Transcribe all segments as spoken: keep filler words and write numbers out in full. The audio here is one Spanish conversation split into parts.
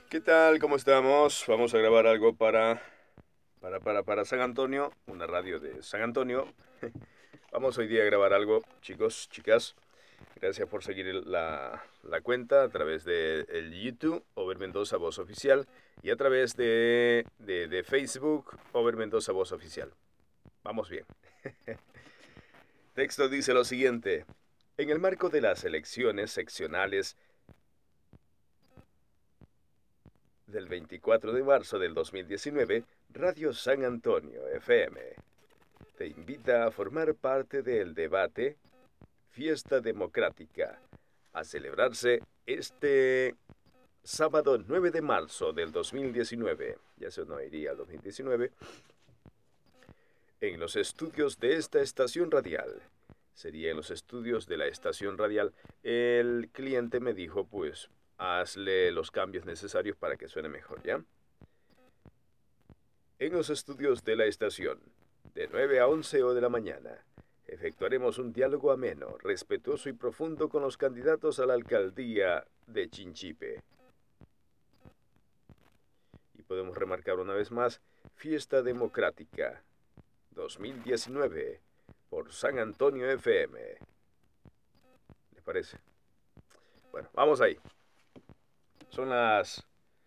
¿Qué tal? ¿Cómo estamos? Vamos a grabar algo para, para, para, para San Antonio, una radio de San Antonio. Vamos hoy día a grabar algo, chicos, chicas. Gracias por seguir el- la, la cuenta a través de el YouTube, Over Mendoza Voz Oficial, y a través de, de, de Facebook, Over Mendoza Voz Oficial. Vamos bien. Texto dice lo siguiente. En el marco de las elecciones seccionales del veinticuatro de marzo del dos mil diecinueve, Radio San Antonio F M te invita a formar parte del debate Fiesta Democrática, a celebrarse este sábado nueve de marzo del dos mil diecinueve, ya se no iría al dos mil diecinueve, en los estudios de esta estación radial. Sería en los estudios de la estación radial. El cliente me dijo, pues, hazle los cambios necesarios para que suene mejor, ¿ya? En los estudios de la estación, de nueve a once de la mañana, efectuaremos un diálogo ameno, respetuoso y profundo con los candidatos a la alcaldía de Chinchipe. Y podemos remarcar una vez más, Fiesta Democrática dos mil diecinueve por San Antonio F M. ¿Les parece? Bueno, vamos ahí. Son las...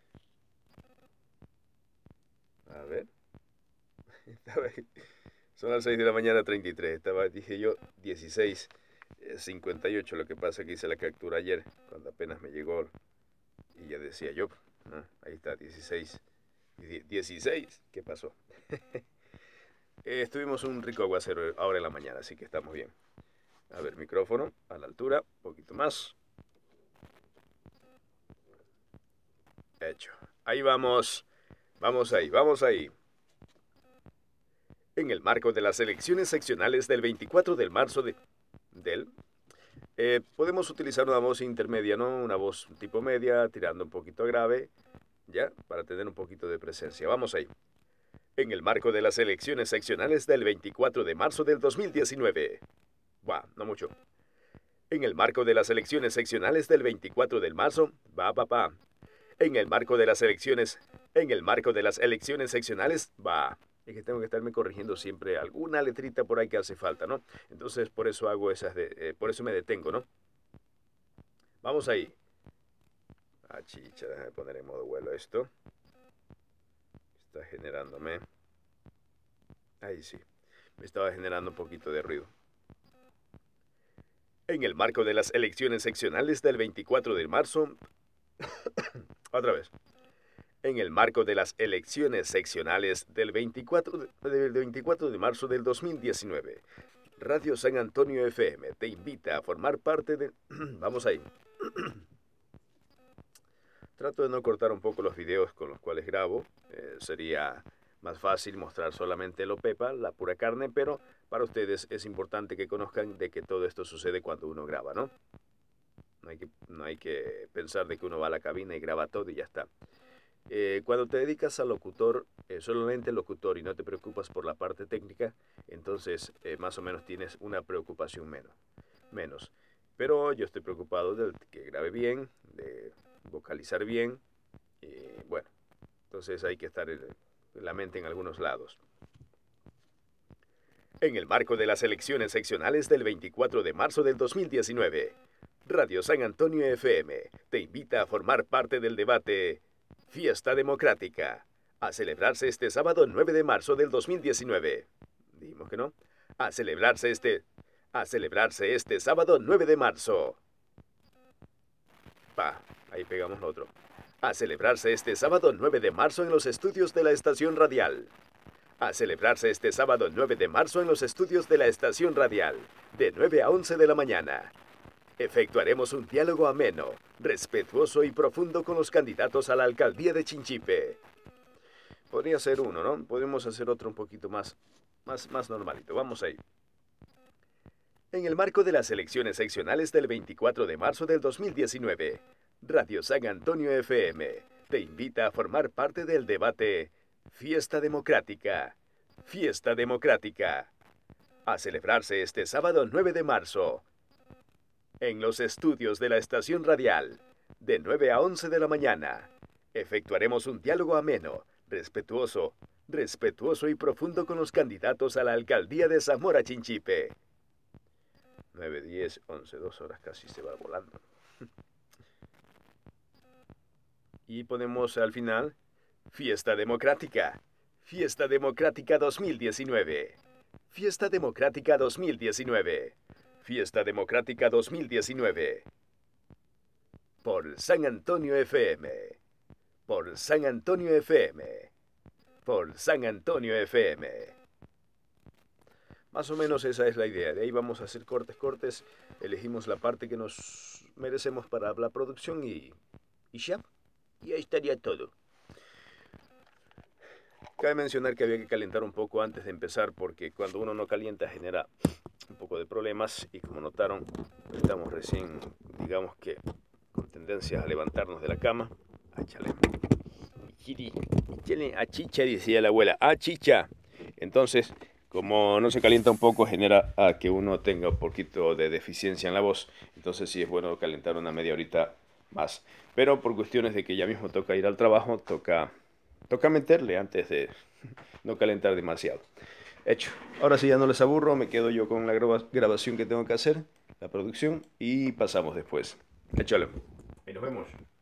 A ver. Son las seis de la mañana treinta y tres. Estaba, dije yo, dieciséis cincuenta y ocho. Lo que pasa que hice la captura ayer, cuando apenas me llegó. Y ya decía yo, ¿no? Ahí está, dieciséis. dieciséis. ¿Qué pasó? eh, estuvimos un rico aguacero ahora en la mañana, así que estamos bien. A ver, micrófono a la altura, un poquito más. Hecho. Ahí vamos. Vamos ahí, vamos ahí. En el marco de las elecciones seccionales del veinticuatro de marzo de, del... Eh, podemos utilizar una voz intermedia, ¿no? Una voz tipo media, tirando un poquito grave, ¿ya? Para tener un poquito de presencia. Vamos ahí. En el marco de las elecciones seccionales del veinticuatro de marzo del dos mil diecinueve. Va, no mucho. En el marco de las elecciones seccionales del veinticuatro de marzo, va, va, va. En el marco de las elecciones, en el marco de las elecciones seccionales, va. Es que tengo que estarme corrigiendo siempre alguna letrita por ahí que hace falta, ¿no? Entonces por eso hago esas, de, eh, por eso me detengo, ¿no? Vamos ahí. Ah, chicha, déjame poner en modo vuelo esto. Está generándome. Ahí sí. Me estaba generando un poquito de ruido. En el marco de las elecciones seccionales del veinticuatro de marzo... Otra vez. En el marco de las elecciones seccionales del veinticuatro de, del veinticuatro de marzo del dos mil diecinueve, Radio San Antonio F M te invita a formar parte de... Vamos ahí. Trato de no cortar un poco los videos con los cuales grabo. Eh, sería más fácil mostrar solamente lo pepa, la pura carne, pero para ustedes es importante que conozcan de que todo esto sucede cuando uno graba, ¿no? No hay que, no hay que pensar de que uno va a la cabina y graba todo y ya está. Eh, cuando te dedicas al locutor, eh, solamente locutor y no te preocupas por la parte técnica, entonces eh, más o menos tienes una preocupación menos. menos. Pero yo estoy preocupado de que grabe bien, de vocalizar bien, y bueno, entonces hay que estar en la mente en algunos lados. En el marco de las elecciones seccionales del veinticuatro de marzo del dos mil diecinueve, Radio San Antonio F M te invita a formar parte del debate Fiesta Democrática, a celebrarse este sábado nueve de marzo del dos mil diecinueve. Dijimos que no. A celebrarse este... A celebrarse este sábado nueve de marzo. Pa, ahí pegamos lo otro. A celebrarse este sábado nueve de marzo en los estudios de la estación radial. A celebrarse este sábado nueve de marzo en los estudios de la estación radial, de nueve a once de la mañana. Efectuaremos un diálogo ameno, respetuoso y profundo con los candidatos a la alcaldía de Chinchipe. Podría ser uno, ¿no? Podemos hacer otro un poquito más, más, más normalito. Vamos ahí. En el marco de las elecciones seccionales del veinticuatro de marzo del dos mil diecinueve, Radio San Antonio F M te invita a formar parte del debate Fiesta Democrática. Fiesta Democrática. A celebrarse este sábado nueve de marzo. En los estudios de la estación radial, de nueve a once de la mañana. Efectuaremos un diálogo ameno, respetuoso, respetuoso y profundo con los candidatos a la alcaldía de Zamora Chinchipe. nueve, diez, once, dos horas casi se va volando. Y ponemos al final, Fiesta Democrática. Fiesta Democrática dos mil diecinueve. Fiesta Democrática dos mil diecinueve. Fiesta Democrática dos mil diecinueve. Por San Antonio F M. Por San Antonio F M. Por San Antonio F M. Más o menos esa es la idea. De ahí vamos a hacer cortes, cortes. Elegimos la parte que nos merecemos para la producción y, y ya. Y ahí estaría todo. Cabe mencionar que había que calentar un poco antes de empezar porque cuando uno no calienta genera un poco de problemas y como notaron, estamos recién, digamos que, con tendencia a levantarnos de la cama. Áchale. Chiri, échale a chicha, decía la abuela. ¡Ah, chicha! Entonces, como no se calienta un poco, genera a que uno tenga un poquito de deficiencia en la voz. Entonces sí es bueno calentar una media horita más. Pero por cuestiones de que ya mismo toca ir al trabajo, toca, toca meterle antes de no calentar demasiado. Hecho. Ahora sí ya no les aburro, me quedo yo con la graba grabación que tengo que hacer, la producción, y pasamos después. Échale. Y nos vemos.